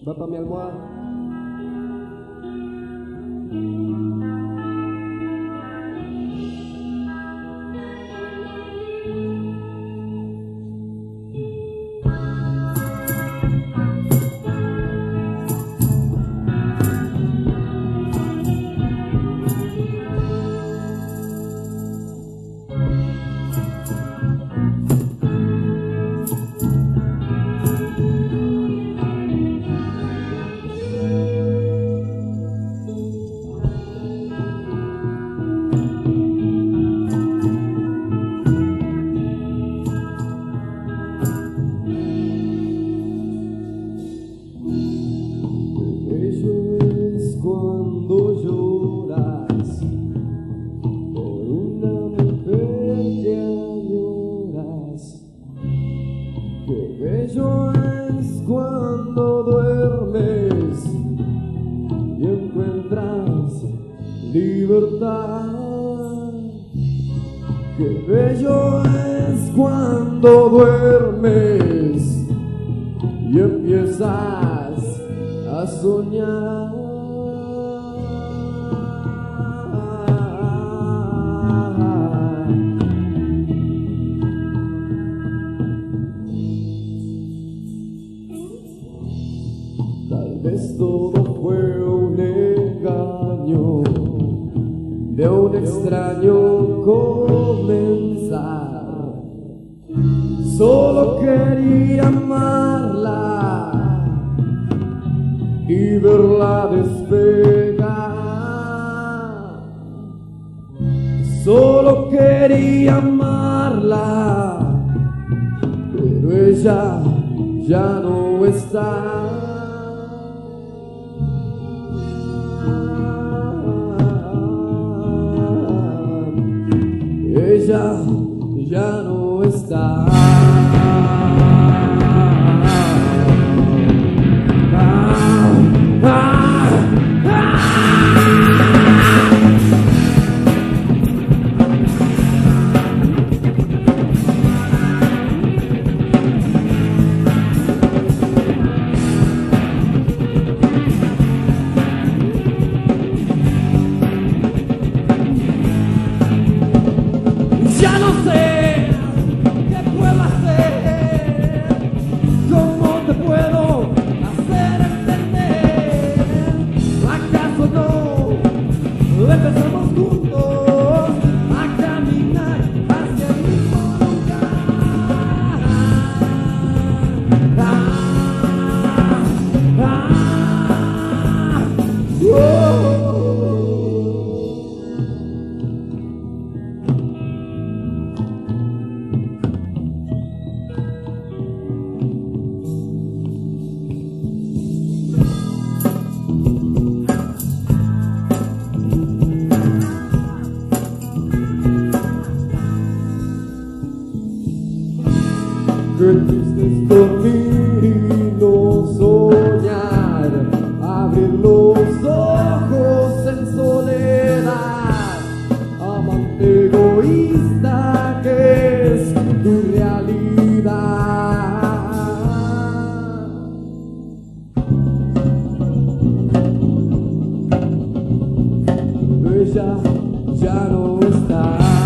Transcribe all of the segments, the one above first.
Va pa' mi almohada. Qué bello es cuando duermes y empiezas a soñar. Tal vez todo fue un engaño de un extraño comenzar. Solo quería amarla y verla despegar. Solo quería amarla, pero ella ya no está. Ella ya no está. Ya no sé qué puedo hacer, cómo te puedo hacer entender. ¿Acaso no empezamos juntos a caminar hacia el mismo lugar? Qué triste es dormir y no soñar, abrir los ojos en soledad, amante egoísta que es tu realidad. Ella ya no está.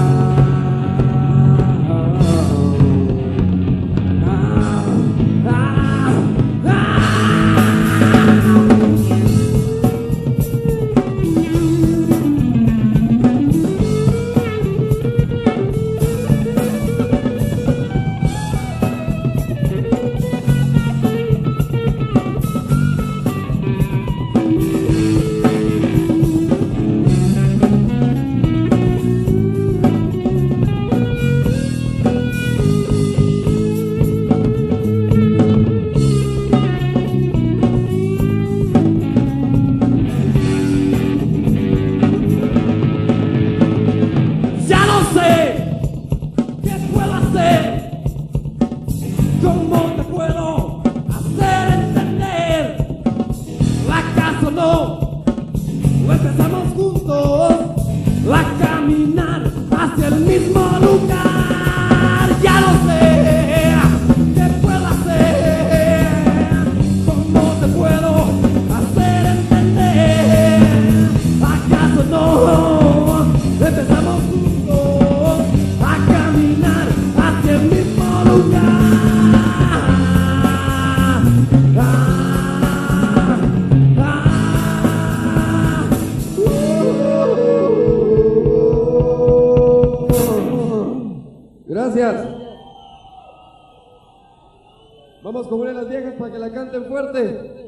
¿Cómo te puedo hacer entender? ¿Acaso no empezamos juntos a caminar hacia el mismo lugar? Ya no sé qué puedo hacer, cómo te puedo puedo hacer entender. ¿Acaso no? Empezamos juntos a caminar hacia el mismo lugar. Gracias. Vamos con una de las viejas para que la canten fuerte.